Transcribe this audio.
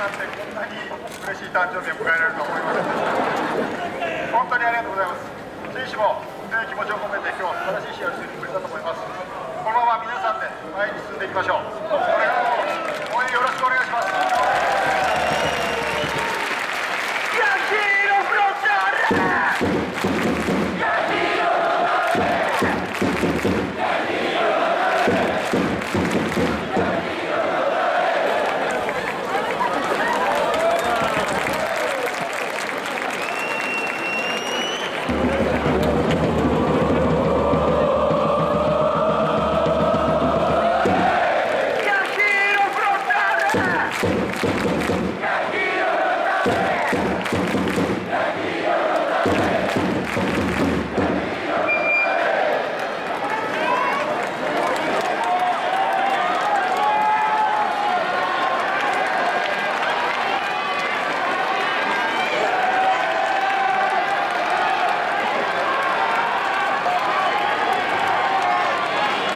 なんてこんなに嬉しい誕生日を迎えられると思います。本当にありがとうございます。選手も強い気持ちを込めて今日素晴らしい試合をしてくれたと思います。このまま皆さんで前に進んでいきましょう。これからも応援よろしくお願いします。